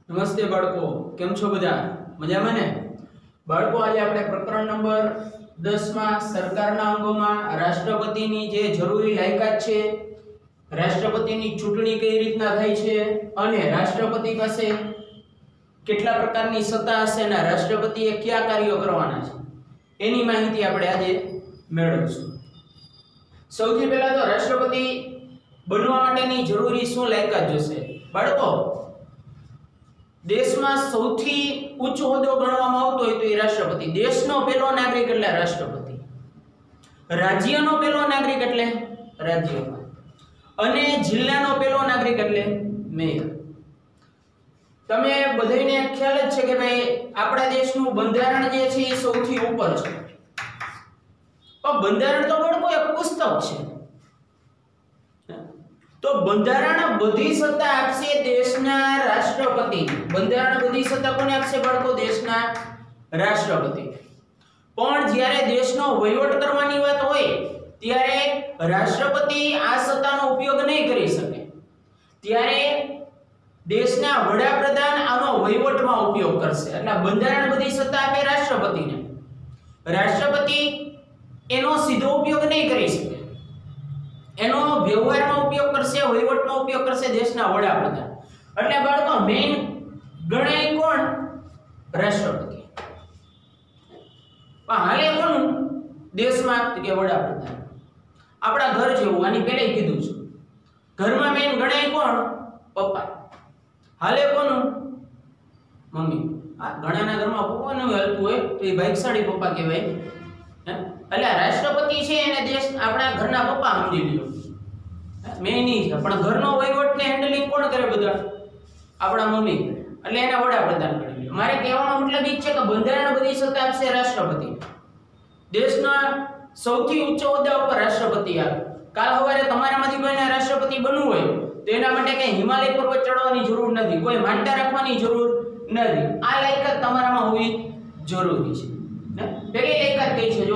નમસ્તે બાળકો, કેમ છો બધા? મજામાં ને? બાળકો, આજે આપણે પ્રકરણ નંબર 10 માં સરકારના અંગોમાં રાષ્ટ્રપતિની જે જરૂરી લાયકાત છે, રાષ્ટ્રપતિની ચૂંટણી કઈ રીતના થાય છે અને રાષ્ટ્રપતિ પાસે કેટલા પ્રકારની સત્તા હશે અને રાષ્ટ્રપતિએ કયા કાર્યો કરવાના છે એની માહિતી આપણે આજે મેળવીશું. સૌથી પહેલા તો રાષ્ટ્રપતિ બનવા માટેની જરૂરી શું લાયકાત જોશે? બાળકો, દેશમાં સૌથી ઉચ્ચ હોદ્દો ગણવામાં આવતો હોય તો એ રાષ્ટ્રપતિ. દેશનો પહેલો નાગરિક એટલે રાષ્ટ્રપતિ. રાજ્યનો પહેલો નાગરિક એટલે રાજ્યપાલ. અને જિલ્લાનો પહેલો નાગરિક એટલે મેયર. તમે બધાને ખ્યાલ જ છે કે ભાઈ આપણા દેશનું બંધારણ જે છે એ સૌથી ઉપર છે. પણ બંધારણ તો બાળકો એક પુસ્તક છે. તો બંધારણ બધી સત્તા આપશે દેશના રાષ્ટ્રપતિ. બંધારણ બધી સત્તા કોને આપશે બાળકો? દેશના રાષ્ટ્રપતિ. પણ જ્યારે દેશનો વહીવટ કરવાની વાત હોય ત્યારે રાષ્ટ્રપતિ આ સત્તાનો ઉપયોગ નહીં કરી શકે. ત્યારે દેશના વડાપ્રધાન આનો વહીવટમાં ઉપયોગ કરશે. એટલે બંધારણ બધી સત્તા આપે રાષ્ટ્રપતિને. રાષ્ટ્રપતિ એનો સીધો ઉપયોગ નહીં કરી શકે. એનો વ્યવહારમાં ઉપયોગ કરશે, વહીવટમાં ઉપયોગ કરશે દેશના વડાપ્રધાન. એટલે બાળકો મેઈન ગણાય કોણ? રાષ્ટ્રપતિ. પણ હાલે કોણ દેશમાં? કે વડાપ્રધાન. આપણા ઘર જેવું, આની પહેલા કીધું છે. ઘરમાં મેઈન ગણાય કોણ? પપ્પા. હાલે કોણ? મમ્મી. આ ઘણાના ઘરમાં પપ્પાનું હાલતું હોય તો એ ભાગ્યશાળી પપ્પા કહેવાય. એટલે રાષ્ટ્રપતિ છે એને દેશ આપણા ઘરના પપ્પા સમજી લ્યો. મેં નહીં છે પણ ઘરનો વહીવટ ને હેન્ડલિંગ કોણ કરે? બધા આપણા મમ્મી. એટલે એના વડાપ્રધાન ગણી લ્યો. મારે કહેવાનો મતલબ એ છે કે બંધારણ બધી સત્તા આપશે રાષ્ટ્રપતિ. દેશના સૌથી ઉચ્ચ હોદ્દા ઉપર રાષ્ટ્રપતિ આવે. કાલ સવારે તમારામાંથી કોઈને રાષ્ટ્રપતિ બનવું હોય તો એના માટે કઈ હિમાલય પર્વત ચડવાની જરૂર નથી, કોઈ માનતા રાખવાની જરૂર નથી. આ લાયકાત તમારામાં હોવી જરૂરી છે. પહેલી લાયકાત કઈ છે? જો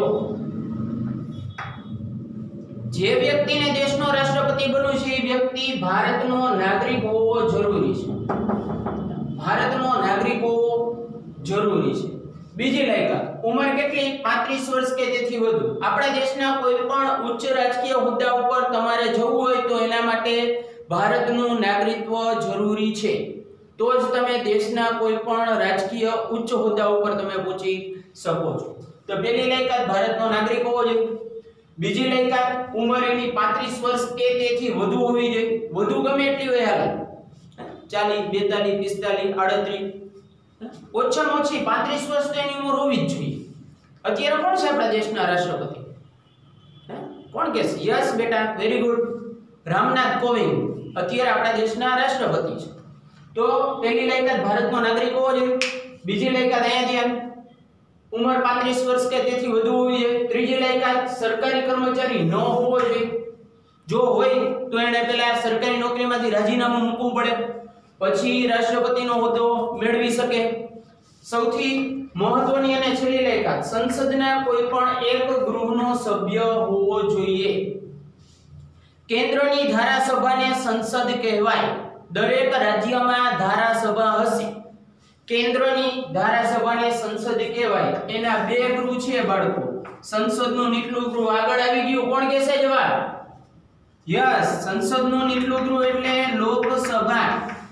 જે વ્યક્તિને દેશનો રાષ્ટ્રપતિ બનવું છે એ વ્યક્તિ ભારતનો નાગરિક હોવો જરૂરી છે. ભારતનો નાગરિક હોવો જરૂરી છે. બીજી લાયકાત, ઉંમર કેટલી? 35 વર્ષ કે તેથી વધુ. આપણા દેશના કોઈ પણ ઉચ્ચ રાજકીય હોદ્દા ઉપર તમારે જવું હોય તો એના માટે ભારતનું નાગરિકત્વ જરૂરી છે. તો જ તમે દેશના કોઈ પણ રાજકીય ઉચ્ચ હોદ્દા ઉપર તમે પહોંચી શકો છો. તો પહેલી લાયકાત ભારતનો નાગરિક હોવો જોઈએ. બીજી લાયકાત, ઉંમર એની 35 વર્ષ કે તેથી વધુ હોવી જોઈએ. વધુ ગમે એટલી હોય હાલે, 40, 42, 45, 38, ઓછામાં ઓછી 35 વર્ષ તો એની ઉંમર હોવી જ જોઈએ. અત્યારે કોણ છે આપણા દેશના રાષ્ટ્રપતિ? કોણ કે? યસ બેટા, વેરી ગુડ. રામનાથ કોવિંદ અત્યારે આપણા દેશના રાષ્ટ્રપતિ છે. તો પહેલી લાયકાત ભારતનો નાગરિક હોવો જોઈએ. બીજી લાયકાત અહીંયા ધ્યાન, ઉંમર 35 વર્ષ કે તેથી વધુ હોવી જોઈએ. ત્રીજી લાયકાત, સરકારી કર્મચારી ન હોવો જોઈએ. જો હોય તો એને પહેલા સરકારી નોકરીમાંથી રાજીનામું મૂકવું પડે, પછી રાષ્ટ્રપતિનો હોદ્દો મેળવી શકે. સૌથી મહત્વની અને છેલ્લી લાયકાત, સંસદના કોઈ પણ એક ગૃહનો સભ્ય હોવો જોઈએ. કેન્દ્રની ધારાસભાને સંસદ કહેવાય. દરેક રાજ્યમાં ધારાસભા હશે. કેન્દ્રની ધારાસભાને સંસદ કહેવાય. એના બે ગૃહ છે બાળકો. સંસદનું નીચલું ગૃહ આગળ આવી ગયું. કોણ કહેશે જવાબ? યસ, સંસદનું નીચલું ગૃહ એટલે લોકસભા.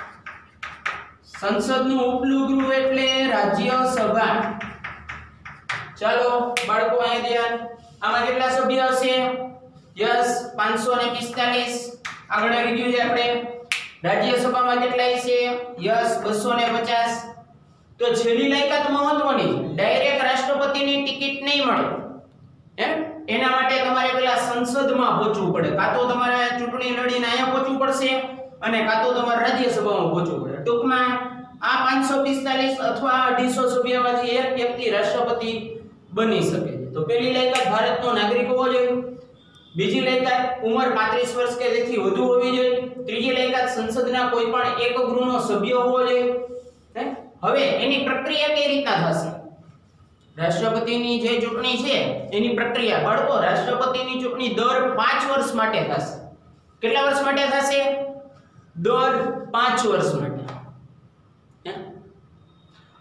સંસદનું ઉપલું ગૃહ એટલે રાજ્યસભા. ચાલો બાળકો અહીં ધ્યાન. આમાં કેટલા સભ્ય હશે? યસ, 545. આગળ આવી ગયું છે આપણે. રાજ્યસભામાં કેટલા છે? યસ, 250. તો છેલ્લી લાયકાત મહત્વની છે. ડાયરેક્ટ રાષ્ટ્રપતિની ટિકિટ નહીં મળે. એના માટે તમારે પહેલા સંસદમાં પહોંચવું પડે. કાં તો તમારે ચૂંટણી લડીને અહીંયા પહોંચવું પડશે અને કાં તો તમારે રાજ્યસભામાં પહોંચવું પડે. ટૂંકમાં આ 545 અથવા 250 સભ્યમાંથી એક વ્યક્તિ રાષ્ટ્રપતિ બની શકે છે. તો પહેલી લાયકાત ભારતનો નાગરિક હોવો જોઈએ. બીજી લાયકાત, ઉંમર 35 વર્ષ કે તેથી વધુ હોવી જોઈએ. ત્રીજી લાયકાત, સંસદના કોઈ પણ એક ગૃહનો સભ્ય હોવો જોઈએ. હવે એની પ્રક્રિયા કઈ રીતના થશે? રાષ્ટ્રપતિની જે ચૂંટણી છે એની પ્રક્રિયા બાળકો, રાષ્ટ્રપતિની ચૂંટણી દર 5 વર્ષ માટે થશે. કેટલા વર્ષ માટે થશે? દર 5 વર્ષ માટે.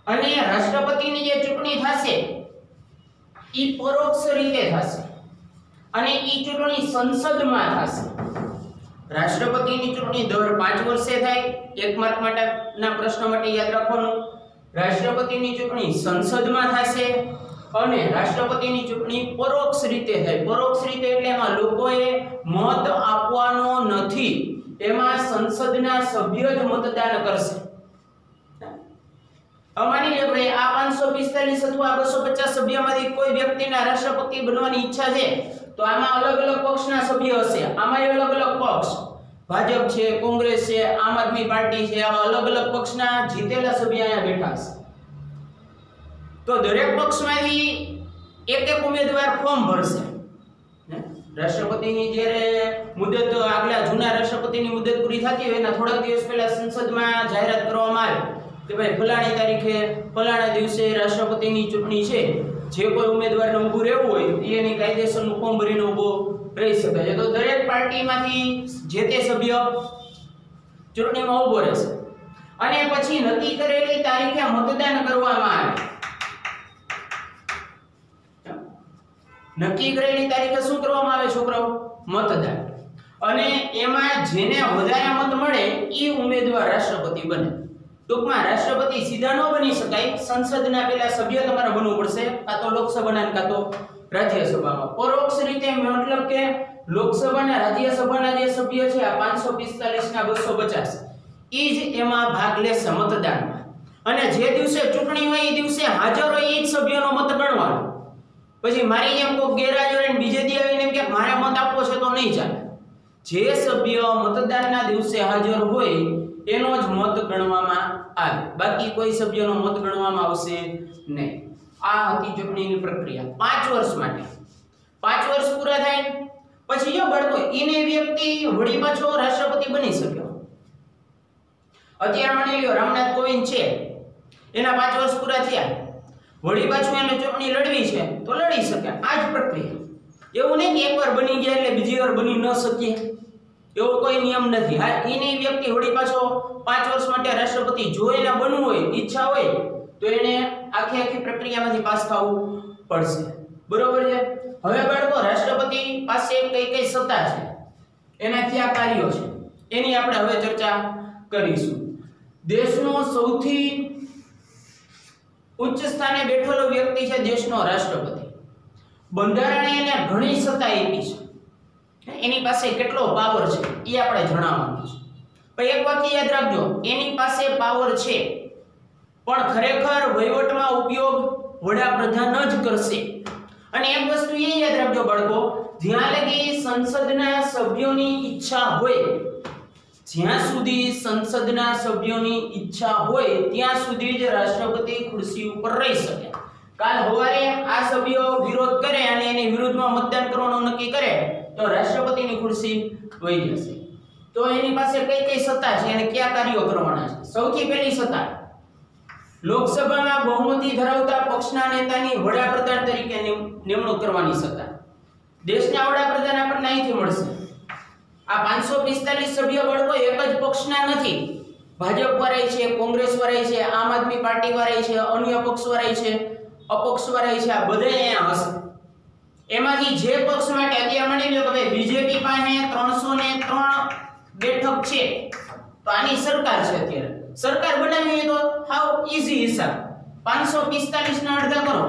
અને રાષ્ટ્રપતિની જે ચૂંટણી થશે ઈ પરોક્ષ રીતે થશે અને ઈ ચૂંટણી સંસદમાં થશે. રાષ્ટ્રપતિની ચૂંટણી દર 5 વર્ષે થાય. 1 માર્ક માટેના પ્રશ્ન માટે યાદ રાખવાનું, રાષ્ટ્રપતિની ચૂંટણી સંસદમાં થશે અને રાષ્ટ્રપતિની ચૂંટણી પરોક્ષ રીતે થાય. પરોક્ષ રીતે એટલે એમાં લોકોએ મત આપવાનો નથી, એમાં સંસદના સભ્ય જ મતદાન કરશે. માની લો ભાઈ આ 545 અથવા 250 સભ્યમાંથી કોઈ વ્યક્તિના રાષ્ટ્રપતિ બનવાની ઈચ્છા છે તો આમાં અલગ અલગ પક્ષના સભ્ય હશે. આમાં અલગ અલગ પક્ષ, ભાજપ છે, કોંગ્રેસ છે, આમ આદમી પાર્ટી છે, આવા અલગ અલગ પક્ષના જીતેલા સભ્ય અહીંયા બેઠા છે. તો દરેક પક્ષમાંથી એક એક ઉમેદવાર ફોર્મ ભરશે. રાષ્ટ્રપતિની જ્યારે મુદત આગલા જૂના રાષ્ટ્રપતિની મુદત પૂરી થતી હોય એના થોડાક દિવસ પહેલા સંસદમાં જાહેરાત કરવામાં આવે કે ભાઈ ફલાણી તારીખે ફલાણા દિવસે રાષ્ટ્રપતિની ચૂંટણી છે, જે કોઈ ઉમેદવારને ઊભું રહેવું હોય એની કાયદેસરનું ફોર્મ ભરીને ઊભો રહી શકે છે. તો દરેક પાર્ટીમાંથી જે તે સભ્ય ચૂંટણીમાં ઊભો રહેશે અને પછી નક્કી કરેલી તારીખે મતદાન કરવામાં આવે. નક્કી કરેલી તારીખે શું કરવામાં આવે છોકરાઓ? મતદાન. અને એમાં જેને વધારે મત મળે એ ઉમેદવાર રાષ્ટ્રપતિ બને. ટૂંકમાં રાષ્ટ્રપતિ સીધા ન બની શકાય, સંસદના પેલા સભ્ય તમારે બનવું પડશે, કાં તો લોકસભાના કાં તો રાજ્યસભામાં. પરોક્ષ રીતે મતલબ કે લોકસભા અને રાજ્યસભાના જે સભ્ય છે આ 545 ના 250 ઈ જ એમાં ભાગ લેશે મતદાનમાં. અને જે દિવસે ચૂંટણી હોય એ દિવસે હાજર હોય એ જ સભ્યનો મત ગણવાનો. પછી મારી એમ કોઈ ગેરહાજર હોય બીજે દી આવીને એમ કે મારે મત આપવો છે તો નહીં ચાલે. જે સભ્ય મતદાનના દિવસે હાજર હોય એનો જ મત ગણવામાં આવે, બાકી કોઈ સભ્યનો મત ગણવામાં આવશે નહીં. આ હતી ચૂંટણીની પ્રક્રિયા 5 વર્ષ માટે. 5 વર્ષ પૂરા થાય પછી જો બાળકો ઈને વ્યક્તિ વળી પાછો રાષ્ટ્રપતિ બની શક્યો. અત્યારે માની લ્યો રામનાથ કોવિંદ છે, એના 5 વર્ષ પૂરા થયા, વળી પાછું એને ચૂંટણી લડવી છે તો લડી શકે. આ જ પ્રક્રિયા. એવું નહીં કે એકવાર બની ગયા એટલે બીજી વાર બની ન શકીએ, એવો કોઈ નિયમ નથી. હા, એની વ્યક્તિ વળી પાછો 5 વર્ષ માટે રાષ્ટ્રપતિ જો એને બનવું હોય, ઈચ્છા હોય તો એને આખી પ્રક્રિયામાંથી પાસ થવું પડશે. બરોબર છે? હવે બાળકો રાષ્ટ્રપતિ પાસે કઈ કઈ સત્તા છે, એના કયા કાર્યો છે એની આપણે હવે ચર્ચા કરીશું. દેશનો સૌથી ઉચ્ચ સ્થાને બેઠેલો વ્યક્તિ છે દેશનો રાષ્ટ્રપતિ. બંધારણે એને ઘણી સત્તા આપી છે, એની પાસે કેટલો પાવર છે એ આપણે જણાવવાનું છે. પણ એક વાક્ય યાદ રાખજો, એની પાસે પાવર છે પણ ખરેખર વહીવટમાં ઉપયોગ વડાપ્રધાન જ કરશે. અને એક વસ્તુ એ યાદ રાખજો બાળકો, જ્યાં લગી સંસદના સભ્યોની ઈચ્છા હોય, જ્યાં સુધી સંસદના સભ્યોની ઈચ્છા હોય ત્યાં સુધી જ રાષ્ટ્રપતિ ખુરશી ઉપર રહી શકે. કાલ સવારે આ સભ્યો વિરોધ કરે અને એની વિરુદ્ધમાં મતદાન કરવાનું નક્કી કરે તો રાષ્ટ્રપતિની ખુરશી વહી જશે. તો એની પાસે કઈ કઈ સત્તા છે અને કયા કાર્યો કરવાના છે? સૌથી પહેલી સત્તા, લોકસભામાં બહુમતી ધરાવતા પક્ષના નેતાની વડાપ્રધાન તરીકે નિમણૂક કરવાની સત્તા. દેશના વડાપ્રધાન આપણને અહીંથી મળશે. આ 545 સભ્ય બાળકો એક જ પક્ષના નથી, ભાજપ વાળાય છે, કોંગ્રેસ વાળાય છે, આમ આદમી પાર્ટી વાળાય છે, અન્ય પક્ષ વાળાય છે, અપક્ષ વાળાય છે, આ બધા અહીંયા હશે. એમાંથી જે પક્ષ માટે અત્યારે માની લો કે ભાઈ બીજેપી પાસે 303 બેઠક છે તો આની સરકાર છે. અત્યારે સરકાર બનાવી હોય તો હાવ ઈઝી હિસાબ, 545 ના અડધા કરો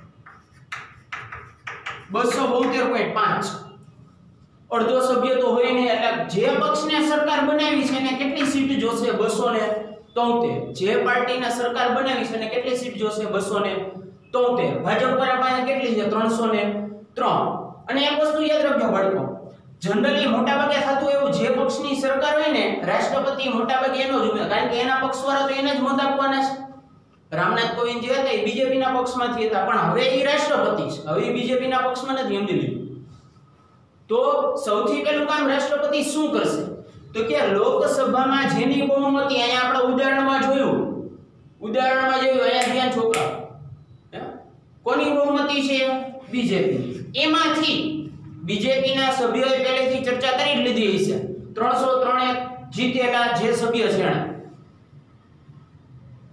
272.5, અડધો સભ્ય તો હોય નહીં. એટલે જે પક્ષને સરકાર બનાવી છે એને કેટલી સીટ જોશે? 273. જે પાર્ટીના સરકાર બનાવી છે એને કેટલી સીટ જોશે? 273. ભાજપ પાસે કેટલી છે? 303. અને એક વસ્તુ યાદ રાખજો બાળકો, જનરલી મોટાભાગે થતું એવું, જે પક્ષની સરકાર હોય ને રાષ્ટ્રપતિ મોટાભાગે એનો જ હોય, કારણ કે એના પક્ષવાળા તો એને જ મત આપવાના છે. રામનાથ કોવિંદ જે હતા એ બીજેપીના પક્ષમાંથી હતા, પણ હવે એ રાષ્ટ્રપતિ છે, હવે એ બીજેપીના પક્ષમાં નથી, સમજી લીધું. તો સૌથી પહેલું કામ રાષ્ટ્રપતિ શું કરશે તો કે લોકસભામાં જેની બહુમતી, અહીંયા આપણે ઉદાહરણમાં જોયું અહીંયા ધ્યાન છોકરા, કોની બહુમતી છે? બીજેપી. એમાંથી બીજેપીના સભ્યોએ પહેલેથી ચર્ચા કરી લીધી છે, 303 જીતેલા જે સભ્ય છે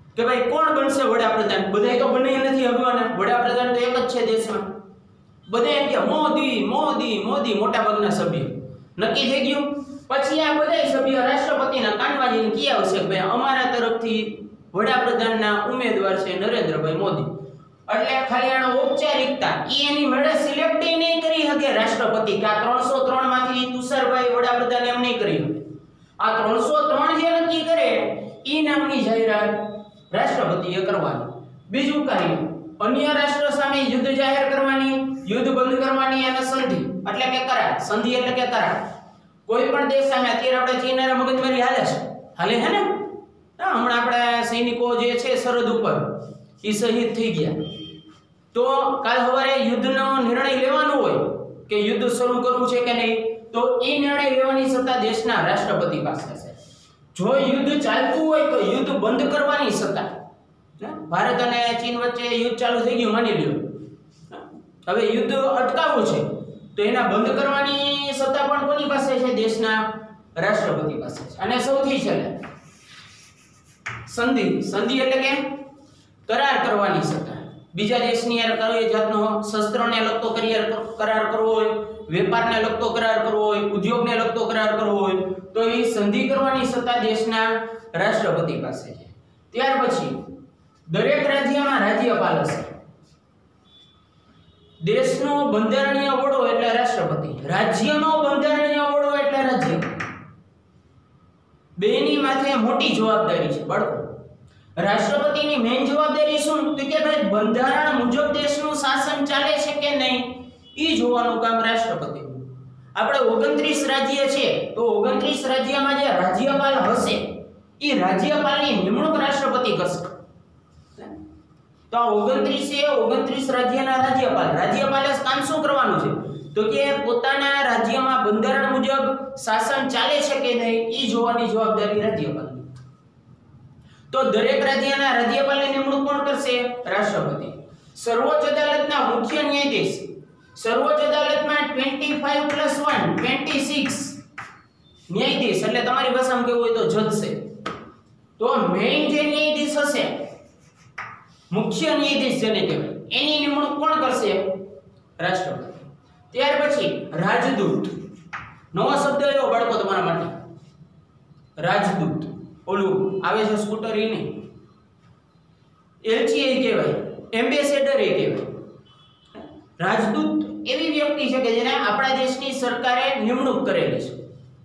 કે ભાઈ કોણ બનશે વડાપ્રધાન, બધાય તો બને નથી હગવાના, વડાપ્રધાન તો એક જ છે દેશમાં, બધા એમ કે મોદી મોદી મોદી, મોટા ભાગના સભ્ય નક્કી થઈ ગયું. પછી આ બધા સભ્ય રાષ્ટ્રપતિના કાનમાં જઈને કહી આવશે કે ભાઈ અમારા તરફથી વડાપ્રધાનના ઉમેદવાર છે નરેન્દ્રભાઈ મોદી. એટલે ખાલી આનો ઔપચારિકતા એની મેળે સિલેક્ટ નહીં કરી શકે રાષ્ટ્રપતિ કે આ 303 માંથી તુષારભાઈ વડાપ્રધાન એમ નહીં કરી શકે. આ 303 જે નક્કી કરે ઈ નામની જાહેરાત રાષ્ટ્રપતિએ કરવાની. બીજું કાર્ય અન્ય રાષ્ટ્ર સામે યુદ્ધ જાહેર કરવાની, યુદ્ધ બંધ કરવાની અને સંધિ એટલે કે કરાર. સંધિ એટલે કે કરાર. કોઈ પણ દેશ સામે અત્યારે આપણે ચીનના મગજમારી હાલે હે ને, હમણાં આપણા સૈનિકો જે છે સરહદ ઉપર ઈ શહીદ થઈ ગયા. તો કાલ સવારે યુદ્ધનો નિર્ણય લેવાનો હોય કે યુદ્ધ શરૂ કરવું છે કે નહીં, તો એ નિર્ણય લેવાની સત્તા દેશના રાષ્ટ્રપતિ પાસે છે. જો યુદ્ધ ચાલતું હોય તો યુદ્ધ બંધ કરવાની સત્તા, ભારત અને ચીન વચ્ચે યુદ્ધ ચાલુ થઈ ગયું માની લ્યો, હવે યુદ્ધ અટકાવવું છે તો એના બંધ કરવાની સત્તા પણ કોની પાસે છે? દેશના રાષ્ટ્રપતિ પાસે છે. અને સૌથી છેલ્લે સંધિ. સંધિ એટલે કે કરાર કરવાની સત્તા. બીજા દેશની યાર કોઈ જાતનો શસ્ત્રને લગતો કરાર કરવો હોય, વેપારને લગતો કરાર કરવો હોય, ઉદ્યોગને લગતો કરાર કરવો હોય તો એ સંધિ કરવાની સત્તા દેશના રાષ્ટ્રપતિ પાસે છે. ત્યાર પછી દરેક રાજ્યમાં રાજ્યપાલ હશે. દેશનો બંધારણીય વડો એટલે રાષ્ટ્રપતિ, રાજ્યનો બંધારણીય વડો એટલે રાજ્ય. બેની માથે મોટી જવાબદારી છે બાળકો. રાષ્ટ્રપતિની મેઇન જવાબદારી શું? તો કે ભાઈ બંધારણ મુજબ દેશનું શાસન ચાલે છે કે નહીં ઈ જોવાનું કામ રાષ્ટ્રપતિનું. આપણે 29 રાજ્ય છે તો 29 રાજ્યમાં જે રાજ્યપાલ હશે ઈ રાજ્યપાલની નિમણૂક રાષ્ટ્રપતિ કરશે. તો આ 29 રાજ્યના રાજ્યપાલ, રાજ્યપાલે કામ શું કરવાનું છે? તો કે પોતાના રાજ્યમાં બંધારણ મુજબ શાસન ચાલે છે કે નહીં ઈ જોવાની જવાબદારી રાજ્યપાલની. તો દરેક રાજ્યના રાજ્યપાલની નિમણૂક કોણ કરશે? રાષ્ટ્રપતિ. સર્વોચ્ચ અદાલતના મુખ્ય ન્યાયાધીશ, સર્વોચ્ચ અદાલતમાં 25+1 26 ન્યાયાધીશ એટલે તમારી ભાષામાં કેવું હોય તો જજ છે. તો મેઇન જે ન્યાયાધીશ હશે, મુખ્ય ન્યાયાધીશ જેને કહેવાય, એની નિમણૂક કોણ કરશે? રાષ્ટ્રપતિ. ત્યાર પછી રાજદૂત. નવો શબ્દ આવ્યો બાળકો તમારા માટે, રાજદૂત. ઓલું આવે છે સ્કૂટર ઈ નહીં, એલચી એ કહેવાય, એમ્બેસેડર એ કહેવાય. રાજદૂત એવી વ્યક્તિ છે કે જેને આપણા દેશની સરકારે નિમણૂક કરેલી છે.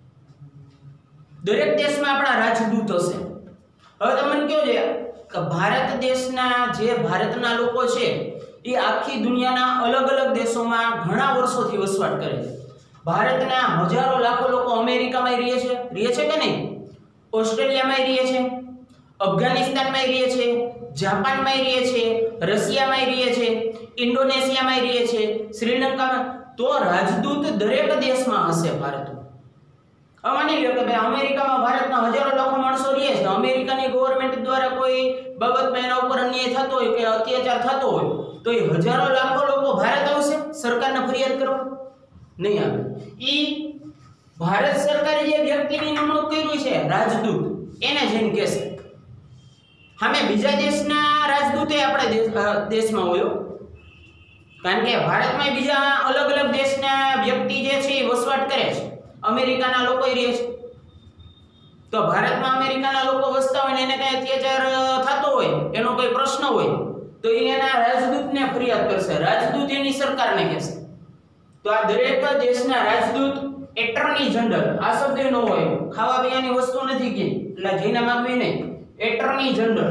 દરેક દેશમાં આપણા રાજદૂત હશે. હવે તમને કહો છે કે ભારત દેશના જે ભારતના લોકો છે એ આખી દુનિયાના અલગ અલગ દેશોમાં ઘણા વર્ષોથી વસવાટ કરે છે. ભારતના હજારો લાખો લોકો અમેરિકામાં રહે છે કે નહીં? ઓસ્ટ્રેલિયામાં રહે છે, અફઘાનિસ્તાનમાં રહે છે, જાપાનમાં રહે છે, રશિયામાં રહે છે, ઇન્ડોનેશિયામાં રહે છે, શ્રીલંકામાં. તો રાજદૂત દરેક દેશમાં હશે ભારતમાં. માની લો કે ભાઈ અમેરિકામાં ભારતના હજારો લાખો માણસો રહે છે, અમેરિકાની ગવર્નમેન્ટ દ્વારા કોઈ બાબતમાં એના ઉપર અન્યાય થતો હોય કે અત્યાચાર થતો હોય તો એ હજારો લાખો લોકો ભારત આવશે સરકારને ફરિયાદ કરવા? નહીં આવે. ઈ ભારત સરકારે જે વ્યક્તિની નિમણૂક કરી છે રાજદૂત, એને જઈને કહેશે. સામે બીજા દેશના રાજદૂતે આપણે દેશમાં હોય, કારણ કે ભારતમાં બીજા અલગ અલગ દેશના વ્યક્તિ જે છે એ વસવાટ કરે છે. અમેરિકાના લોકો રહે છે તો ભારતમાં અમેરિકાના લોકો વસતા હોય ને એને કઈ અત્યાચાર થતો હોય, એનો કોઈ પ્રશ્ન હોય તો એના રાજદૂતને ફરિયાદ કરશે, રાજદૂત એની સરકારને કહેશે. તો આ દરેક દેશના રાજદૂત એટર્ની જનરલ, આ શબ્દ ન હોય, ખાવા પીવાની વસ્તુ નથી કે એટલે જઈને માંગવી નહીં, એટર્ની જનરલ.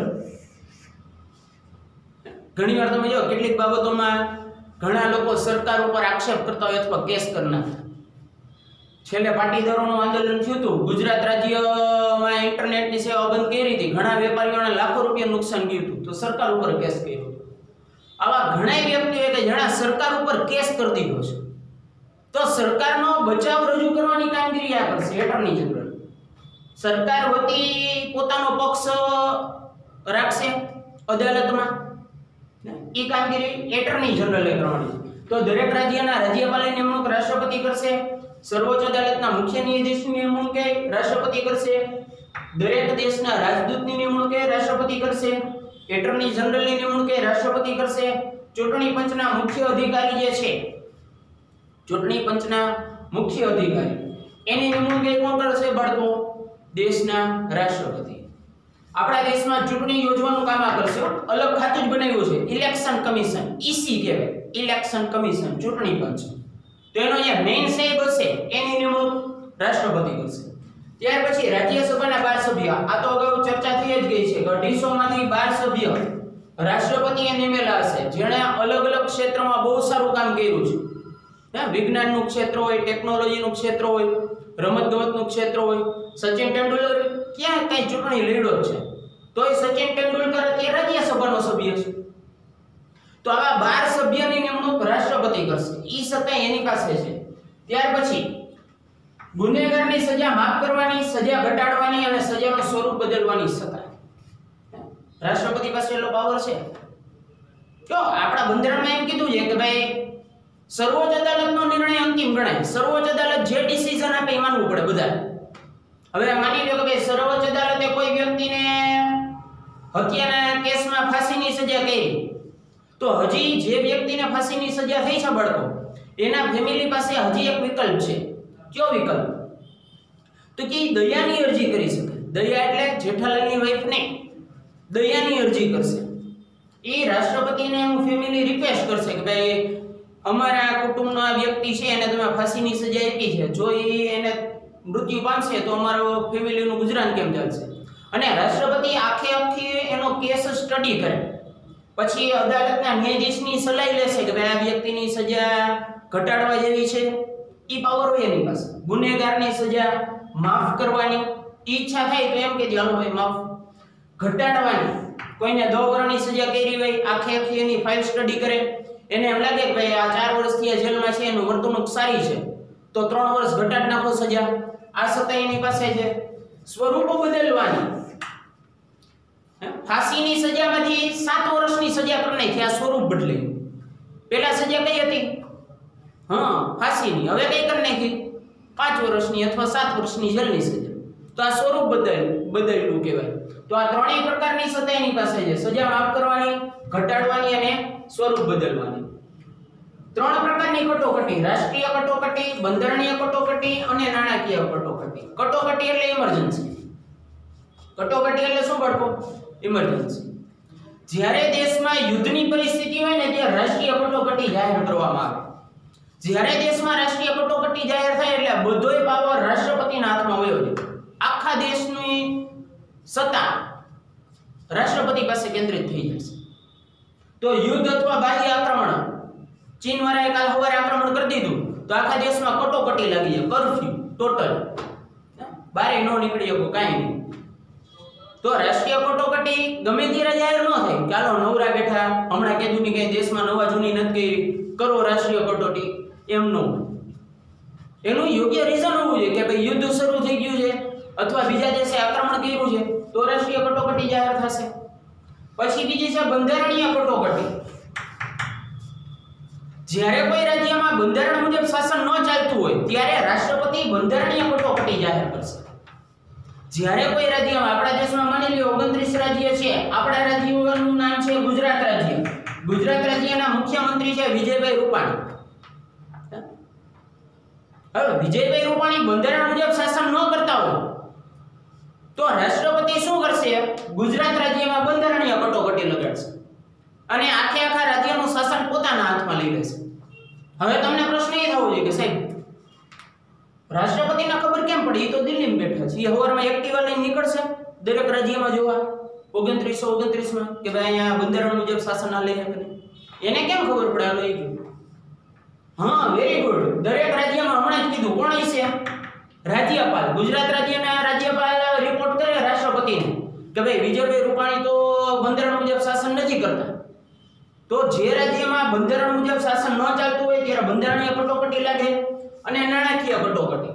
ઘણીવાર તમે જો કેટલીક બાબતોમાં ઘણા લોકો સરકાર ઉપર આક્ષેપ કરતા હોય અથવા કેસ કરનાર. છેલ્લે પાટીદારોનું આંદોલન થયું હતું, ગુજરાત રાજ્યમાં ઇન્ટરનેટની સેવા બંધ કરી હતી, ઘણા વેપારીઓને લાખો રૂપિયા નુકસાન ગયું હતું તો સરકાર ઉપર કેસ કર્યો. આવા ઘણા વ્યક્તિઓ કે જેના સરકાર ઉપર કેસ કરી દીધો છે તો સરકારનો બચાવ રજૂ કરવાની કામગીરી આ કરશે એટર્ની જનરલ. સરકાર વતી પોતાનો પક્ષ રાખશે અદાલતમાં, એ કામગીરી એટર્ની જનરલે કરવાની. તો દરેક રાજ્યના રાજ્યપાલની નિમણૂક રાષ્ટ્રપતિ કરશે, સર્વોચ્ચ અદાલતના મુખ્ય ન્યાયાધીશની નિમણૂક રાષ્ટ્રપતિ કરશે, દરેક દેશના રાજદૂતની નિમણૂક એ રાષ્ટ્રપતિ કરશે, એટર્ની જનરલની નિમણૂક એ રાષ્ટ્રપતિ કરશે, ચૂંટણી પંચના મુખ્ય અધિકારી જે છે, ચૂંટણી પંચના મુખ્ય અધિકારી એની નિમણૂક એ કોણ કરશે બાળકો? દેશના રાષ્ટ્રપતિ. આપણા દેશમાં ચૂંટણી યોજવાનું કામ આ કરશે. અલગ ખાતું જ બનાવ્યું છે, ઇલેક્શન કમિશન, ઈસી કહેવાય, ઇલેક્શન કમિશન, ચૂંટણી પંચ. તો એનો અહીંયા મેઇન સાહેબ હશે એની નિમણૂક રાષ્ટ્રપતિ કરશે. ત્યાર પછી રાજ્યસભાના 12 સભ્ય, આ તો અગાઉ ચર્ચા થઈ જ ગઈ છે કે 250 માંથી 12 સભ્ય રાષ્ટ્રપતિએ નિમેલા હશે જેણે અલગ અલગ ક્ષેત્રમાં બહુ સારું કામ કર્યું છે. વિજ્ઞાનનું ક્ષેત્ર હોય, ટેકનોલોજીનું ક્ષેત્ર હોય, રમતગમતનું ક્ષેત્ર હોય. સચિન તેંડુલકર ક્યાં કઈ ચૂંટણી લડ્યો છે, તોય સચિન તેંડુલકર અત્યારે રાજ્યસભાનો સભ્ય છે. તો આવા 12 સભ્યની નિમણૂક રાષ્ટ્રપતિ કરશે. ઈ સત્તા એની પાસે છે. ત્યાર પછી ગુનેગારની સજા માફ કરવાની, સજા ઘટાડવાની અને સજાનું સ્વરૂપ બદલવાની સત્તા રાષ્ટ્રપતિ પાસે એટલો પાવર છે. જો આપણા બંધારણમાં એમ કીધું છે કે ભાઈ સર્વોચ્ચ અદાલતનો નિર્ણય અંતિમ ગણાય. સર્વોચ્ચ અદાલત જે ડિસિઝન આપે એ માનવું પડે બધા. હવે માની લો કે ભાઈ સર્વોચ્ચ અદાલતે કોઈ વ્યક્તિને હત્યાના કેસમાં ફાંસીની સજા કરી, તો હજી જે વ્યક્તિને ફાંસીની સજા થઈ છે બાળકો, એના ફેમિલી પાસે હજી એક વિકલ્પ છે. કયો વિકલ્પ? તો કે દયાની અરજી કરી શકે. દયા એટલે જેઠાલાલની વાઈફ ને દયાની અરજી કરશે. એ રાષ્ટ્રપતિને એનું ફેમિલી રિક્વેસ્ટ કરશે કે ભાઈ અમારા કુટુંબનો આ વ્યક્તિ છે એને તમે ફાંસીની સજા આપી છે, જો એને મૃત્યુ પામશે તો અમારો ફેમિલીનું ગુજરાન કેમ ચાલશે? અને રાષ્ટ્રપતિ આખી એનો કેસ સ્ટડી કરે, પછી અદાલતના ન્યાયાધીશની સલાહ લેશે કે ભાઈ આ વ્યક્તિની સજા ઘટાડવા જેવી છે. ઈ પાવર હોય એની પાસે. ગુનેગારની સજા માફ કરવાની ઈચ્છા થાય તો એમ કે ચાલો ભાઈ માફ, ઘટાડવાની કોઈને 10 વર્ષની સજા કરી હોય આખી એની ફાઇલ સ્ટડી કરે, એને એમ લાગે કે ભાઈ આ 4 વર્ષથી આ જેલમાં છે એનું વર્તણૂક સારી છે તો 3 વર્ષ ઘટાડી નાખો સજા. આ સત્તા એની પાસે છે. સ્વરૂપ બદલવાની, ફાંસીની સજામાંથી 7 વર્ષની સજા કરી નાખી, આ સ્વરૂપ બદલી. પહેલા સજા કઈ હતી? ફાંસીની. હવે કઈ કરી નાખી? 5 વર્ષની અથવા 7 વર્ષની જેલની સજા. તો આ સ્વરૂપ બદલ્યું કહેવાય. તો આ ત્રણેય પ્રકારની સત્તા એની પાસે છે. સજા માફ કરવાની, ઘટાડવાની અને સ્વરૂપ બદલવાની. 3 પ્રકારની કટોકટી: રાષ્ટ્રીય કટોકટી, બંધારણીય કટોકટી અને નાણાકીય કટોકટી. કટોકટી એટલે ઇમરજન્સી. કટોકટી એટલે શું બાળકો? ઇમરજન્સી. જ્યારે દેશમાં યુદ્ધની પરિસ્થિતિ હોય ને ત્યારે રાષ્ટ્રીય કટોકટી જાહેર કરવામાં આવે. જ્યારે દેશમાં રાષ્ટ્રીય કટોકટી જાહેર થાય એટલે બધોય પાવર રાષ્ટ્રપતિના હાથમાં વયો જાય. આખા દેશની સત્તા રાષ્ટ્રપતિ પાસે કેન્દ્રિત થઈ જશે. તો યુદ્ધ અથવા બાહ્ય આક્રમણ, ચીન વાળાએ કાલ સવારે આક્રમણ કરી દીધું તો આખા દેશમાં કટોકટી લાગી જાય, કર્ફ્યુ ટોટલ, બારે ન નીકળી શકો કાંઈ નહીં. તો રાષ્ટ્રીય કટોકટી ગમે ત્યારે જાહેર ન થાય. ચાલો નવરા બેઠા હમણાં કીધું ની કઈ દેશમાં નવા જૂની નથી કરી, કરો રાષ્ટ્રીય કટોકટી, એમ ન હોય. એનું યોગ્ય રીઝન હોવું જોઈએ કે ભાઈ યુદ્ધ શરૂ થઈ ગયું છે અથવા બીજા દેશે આક્રમણ કર્યું છે તો રાષ્ટ્રીય કટોકટી જાહેર થશે. પછી બીજી છે બંધારણીય કટોકટી. જ્યારે કોઈ રાજ્યમાં બંધારણ મુજબ શાસન ન ચાલતું હોય ત્યારે રાષ્ટ્રપતિ બંધારણીય કટોકટી જાહેર કરશે. જ્યારે કોઈ રાજ્યમાં, આપણા દેશમાં માની લો 29 રાજ્ય છે, આપણા રાજ્યનું નામ છે ગુજરાત રાજ્ય. ગુજરાત રાજ્યના મુખ્યમંત્રી છે વિજયભાઈ રૂપાણી. હવે વિજયભાઈ રૂપાણી બંધારણ મુજબ શાસન ન કરતા હોય તો રાષ્ટ્રપતિ શું કરશે? ગુજરાત રાજ્યમાં બંધારણીય કટોકટી લગાડશે અને આખા રાજ્યનું શાસન પોતાના હાથમાં લઈ લેશે. હવે તમને પ્રશ્ન એ થવો જોઈએ કે સાહેબ રાષ્ટ્રપતિને ખબર કેમ પડી? એ તો દિલ્હીમાં બેઠા છે, એ હવારમાં એક્ટિવા લઈને નીકળશે દરેક રાજ્યમાં જોવા 29 માં કે ભાઈ અહીંયા બંધારણ મુજબ શાસન આ લઈ શકે. એને કેમ ખબર પડે? આ લઈ ગયું. Very good. દરેક રાજ્યમાં હમણાં જ કીધું કોણ છે? રાજ્યપાલ. ગુજરાત રાજ્યના રાજ્યપાલ રિપોર્ટ કરે રાષ્ટ્રપતિને કે ભાઈ વિજયભાઈ રૂપાણી તો બંધારણ મુજબ શાસન નથી કરતા. તો જે રાજ્યમાં બંધારણ મુજબ શાસન ન ચાલતું હોય ત્યારે બંધારણીય કટોકટી લાગે અને નાણાકીય કટોકટી.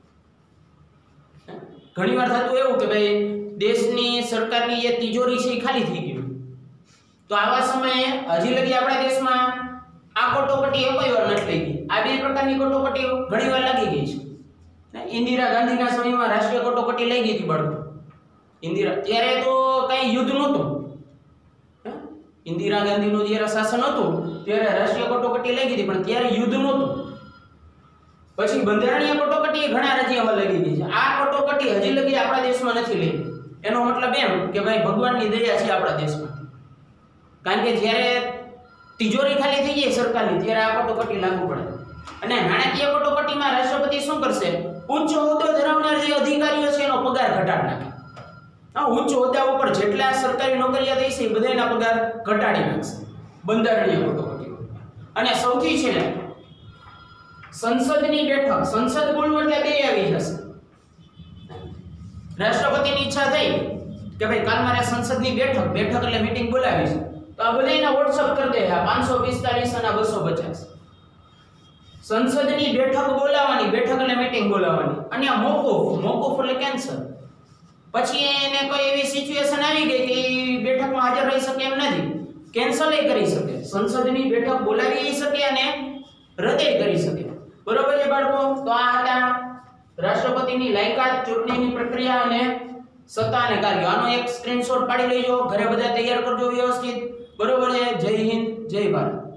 ઘણીવાર થતું એવું કે ભાઈ દેશની સરકારની જે તિજોરી છે એ ખાલી થઈ ગઈ. તો આવા સમયે હજી લગી આપણા દેશમાં આ કટોકટી કોઈ વાર નથી લાગી. આ બે પ્રકારની કટોકટીઓ ઘણીવાર લાગી ગઈ છે. ઇન્દિરા ગાંધીના સમયમાં રાષ્ટ્રીય કટોકટી લાગી હતી બાળકો. ત્યારે તો કઈ યુદ્ધ નહોતું. હે? ઇન્દિરા ગાંધીનું જ્યારે શાસન હતું ત્યારે રાષ્ટ્રીય કટોકટી લાગી હતી, પણ ત્યારે યુદ્ધ નહોતું. પછી બંધારણીય કટોકટી ઘણા રાજ્યોમાં લાગી ગઈ છે. આ કટોકટી હજી લગી આપણા દેશમાં નથી લાગી. એનો મતલબ એમ કે ભાઈ ભગવાનની દયા છે આપણા દેશમાં. કારણ કે જ્યારે તિજોરી ખાલી થઈ જાય સરકારની ત્યારે આ કટોકટી લાગુ પડે. અને નાણાકીય કટોકટીમાં રાષ્ટ્રપતિ શું કરશે? ઉચ્ચ હોદ્દો ધરાવનાર જે અધિકારીઓ છે એનો પગાર ઘટાડી નાખે. ઉચ્ચ હોદ્દા ઉપર જેટલા સરકારી નોકરિયાત છે એ બધાના પગાર ઘટાડી નાખશે બંધારણીય કટોકટી. અને સૌથી છેલ્લે સંસદની બેઠક. સંસદ બોલવું એટલે બે આવી જશે. રાષ્ટ્રપતિની ઈચ્છા થઈ કે ભાઈ કાલ મારે સંસદની બેઠક એટલે મીટિંગ બોલાવી છે, તો આ બધાયના WhatsApp કરી દે. 545 અને 250 સંસદની બેઠક બોલાવવાની. બેઠક એટલે મીટિંગ બોલાવવાની. અને આ મોકૂફ એટલે કેન્સલ. પછી એને કોઈ એવી સિચ્યુએશન આવી ગઈ કે બેઠકમાં હાજર રહી શકે એમ નથી, કેન્સલ કરી શકે. સંસદની બેઠક બોલાવી શકે અને રદ કરી શકે. બરોબર છે બાળકો? તો આ હતા રાષ્ટ્રપતિની લાયકાત, ચૂંટણીની પ્રક્રિયા અને સત્તા અને કાર્ય. આનો એક સ્ક્રીનશોટ પાડી લેજો, ઘરે બધા તૈયાર કરજો વ્યવસ્થિત. બરોબર છે? જય હિન્દ, જય ભારત.